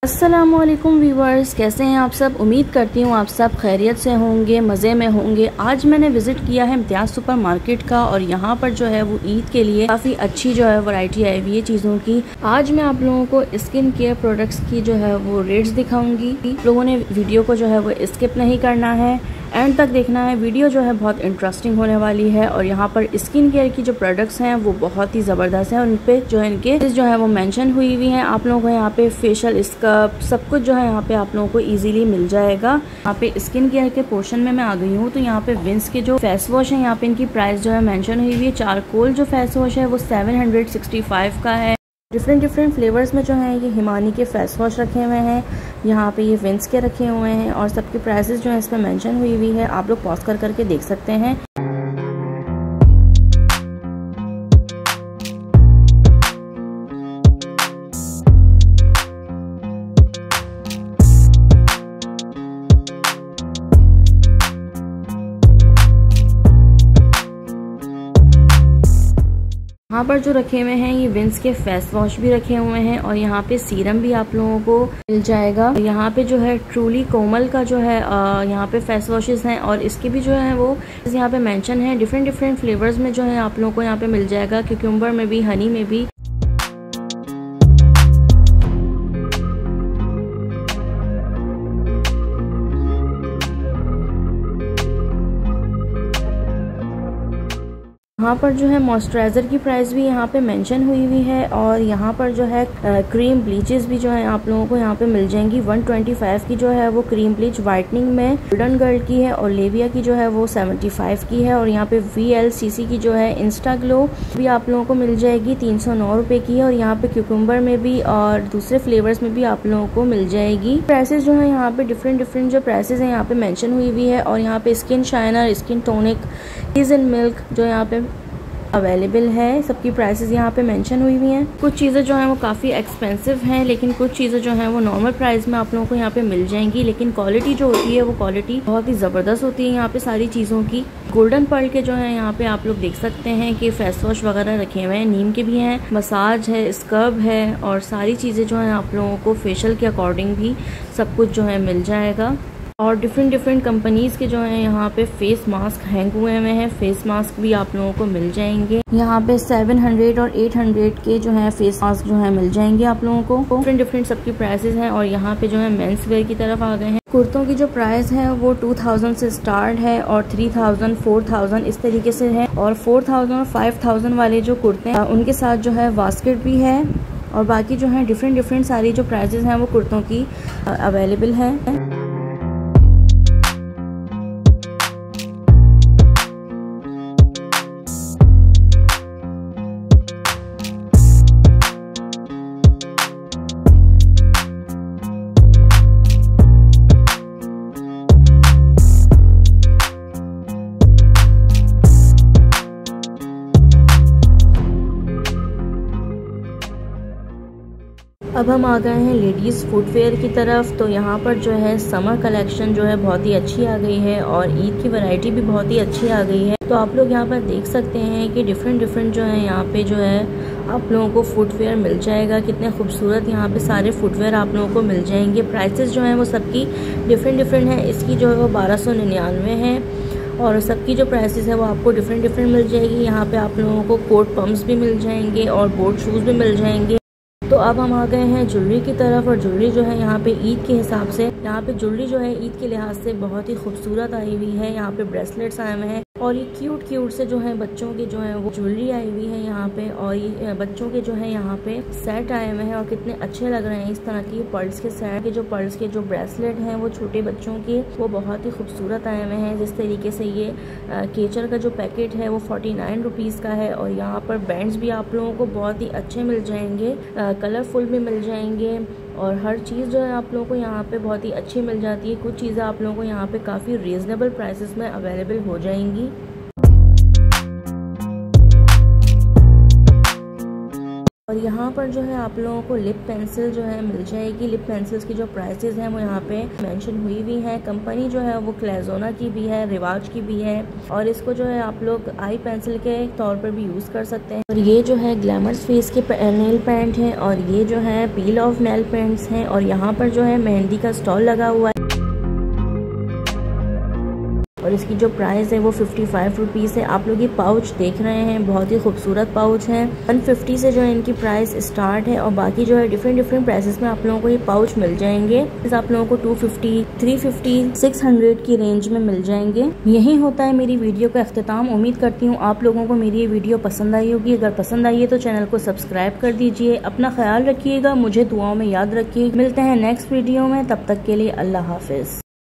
अस्सलामुअलैकुम व्यूवर्स, कैसे हैं आप सब। उम्मीद करती हूँ आप सब खैरियत से होंगे, मज़े में होंगे। आज मैंने विज़िट किया है इम्तियाज़ सुपर मार्केट का और यहाँ पर जो है वो ईद के लिए काफ़ी अच्छी जो है वैरायटी आई हुई है चीज़ों की। आज मैं आप लोगों को स्किन केयर प्रोडक्ट्स की जो है वो रेट्स दिखाऊंगी। लोगों ने वीडियो को जो है वो स्किप नहीं करना है, एंड तक देखना है। वीडियो जो है बहुत इंटरेस्टिंग होने वाली है और यहाँ पर स्किन केयर की जो प्रोडक्ट्स हैं वो बहुत ही ज़बरदस्त हैं। उन पे जो है इनके जो है वो मेंशन हुई हुई हैं। आप लोगों को यहाँ पे फेशियल स्क्रब सब कुछ जो है यहाँ पे आप लोगों को इजीली मिल जाएगा। यहाँ पे स्किन केयर के पोर्शन में मैं आ गई हूँ तो यहाँ पे विंस के जो फेस वॉश है यहाँ पे इनकी प्राइस जो है मेंशन हुई हुई है। चारकोल जो फेस वॉश है वो 765 का है। डिफरेंट फ्लेवर्स में जो है ये हिमानी के फेस वॉश रखे हुए हैं, यहाँ पे ये विंस के रखे हुए हैं और सबकी प्राइसेस जो है इस पर मेंशन हुई हुई है। आप लोग पॉज करके देख सकते हैं। यहाँ पर जो रखे हुए हैं ये विंस के फेस वॉश भी रखे हुए हैं और यहाँ पे सीरम भी आप लोगों को मिल जाएगा। यहाँ पे जो है ट्रूली कोमल का जो है यहाँ पे फेस वॉशेस हैं और इसके भी जो है वो यहाँ पे मेंशन है। डिफरेंट फ्लेवर्स में जो है आप लोगों को यहाँ पे मिल जाएगा, क्यूकम्बर में भी, हनी में भी। यहाँ पर जो है मॉइस्चराइज़र की प्राइस भी यहाँ पे मेंशन हुई हुई है और यहाँ पर जो है क्रीम ब्लीचेस भी जो है आप लोगों को यहाँ पे मिल जाएंगी। 125 की जो है वो क्रीम ब्लीच वाइटनिंग में गोल्डन गर्ल की है और लेविया की जो है वो 75 की है। और यहाँ पे VLCC की जो है इंस्टा ग्लो भी आप लोगों को मिल जाएगी, 309 रुपये की है। और यहाँ पे क्यूकम्बर में भी और दूसरे फ्लेवर्स में भी आप लोगों को मिल जाएगी। प्राइसेस जो है यहाँ पे डिफरेंट जो प्राइसेस है यहाँ पे मेंशन हुई हुई है। और यहाँ पे स्किन शाइनर, स्किन टोनिक, इन मिल्क जो यहाँ पे अवेलेबल है, सबकी प्राइसेस यहाँ पे मेंशन हुई हुई हैं। कुछ चीज़ें जो हैं वो काफ़ी एक्सपेंसिव हैं लेकिन कुछ चीज़ें जो हैं वो नॉर्मल प्राइस में आप लोगों को यहाँ पे मिल जाएंगी। लेकिन क्वालिटी जो होती है वो क्वालिटी बहुत ही ज़बरदस्त होती है यहाँ पे सारी चीज़ों की। गोल्डन पर्ल के जो है यहाँ पे आप लोग देख सकते हैं कि फेस वॉश वगैरह रखे हुए हैं, नीम के भी हैं, मसाज है, स्क्रब है और सारी चीज़ें जो हैं आप लोगों को फेशियल के अकॉर्डिंग भी सब कुछ जो है मिल जाएगा। और डिफरेंट कंपनीज़ के जो है यहाँ पे फेस मास्क हैंग हुए हैं, फेस मास्क भी आप लोगों को मिल जाएंगे। यहाँ पे 700 और 800 के जो है फेस मास्क जो है मिल जाएंगे आप लोगों को। डिफरेंट सबकी प्राइसेस हैं। और यहाँ पे जो है मेंस वेयर की तरफ आ गए हैं। कुर्तों की जो प्राइस है वो 2000 से स्टार्ट है और 3000, 4000 इस तरीके से है। और 4000 और 5000 वाले जो कुर्ते हैं उनके साथ जो है बास्केट भी है। और बाकी जो है डिफरेंट सारी जो प्राइसेस हैं वो कुर्तों की अवेलेबल है। अब हम आ गए हैं लेडीज़ फुटवेयर की तरफ। तो यहाँ पर जो है समर कलेक्शन जो है बहुत ही अच्छी आ गई है और ईद की वैरायटी भी बहुत ही अच्छी आ गई है। तो आप लोग यहाँ पर देख सकते हैं कि डिफरेंट जो है यहाँ पे जो है आप लोगों को फुटवेयर मिल जाएगा। कितने खूबसूरत यहाँ पे सारे फुटवेयर आप लोगों को मिल जाएंगे। प्राइसेस जो हैं वो सबकी डिफरेंट है। इसकी जो है वो 1299 है और सबकी जो प्राइसेस है वो आपको डिफरेंट मिल जाएगी। यहाँ पे आप लोगों को कोट पम्प्स भी मिल जाएंगे और बोट शूज़ भी मिल जाएंगे। तो अब हम आ गए हैं ज्वेलरी की तरफ। और ज्वेलरी जो है यहाँ पे ईद के हिसाब से, यहाँ पे ज्वेलरी जो है ईद के लिहाज से बहुत ही खूबसूरत आई हुई है। यहाँ पे ब्रेसलेट्स आए हुए हैं और ये क्यूट से जो है बच्चों के जो है वो ज्वेलरी आई हुई है यहाँ पे। और ये बच्चों के जो है यहाँ पे सेट आए हुए हैं और कितने अच्छे लग रहे हैं इस तरह की पर्ल्स के सेट के। पर्ल्स के जो ब्रेसलेट हैं वो छोटे बच्चों के वो बहुत ही खूबसूरत आए हुए हैं। जिस तरीके से ये केचर का जो पैकेट है वो 49 रुपीज़ का है। और यहाँ पर बैंड्स भी आप लोगों को बहुत ही अच्छे मिल जाएंगे, कलरफुल भी मिल जाएंगे और हर चीज़ जो है आप लोगों को यहाँ पे बहुत ही अच्छी मिल जाती है। कुछ चीज़ें आप लोगों को यहाँ पे काफ़ी रीज़नेबल प्राइसेस में अवेलेबल हो जाएंगी। और यहाँ यहाँ पर जो है आप लोगों को लिप पेंसिल जो है मिल जाएगी। लिप पेंसिल्स की जो प्राइसेस हैं वो यहाँ पे मेंशन हुई हुई है। कंपनी जो है वो क्लेजोना की भी है, रिवाज की भी है और इसको जो है आप लोग आई पेंसिल के तौर पर भी यूज कर सकते हैं। और ये जो है ग्लैमर्स फेस के नेल पेंट है और ये जो है पील ऑफ नेल पेंट्स हैं और यहाँ पर जो है मेहंदी का स्टॉल लगा हुआ है और इसकी जो प्राइस है वो 55 रुपीज़ है। आप लोग ये पाउच देख रहे हैं, बहुत ही खूबसूरत पाउच है। 150 से जो है इनकी प्राइस स्टार्ट है और बाकी जो है डिफरेंट प्राइसेस में आप लोगों को ये पाउच मिल जाएंगे। आप लोगों को 250, 350, 600 की रेंज में मिल जाएंगे। यही होता है मेरी वीडियो का अख्तिताम। उम्मीद करती हूँ आप लोगों को मेरी ये वीडियो पसंद आई होगी। अगर पसंद आई है तो चैनल को सब्सक्राइब कर दीजिए। अपना ख्याल रखिएगा, मुझे दुआओं में याद रखिए। मिलते हैं नेक्स्ट वीडियो में, तब तक के लिए अल्लाह हाफिज।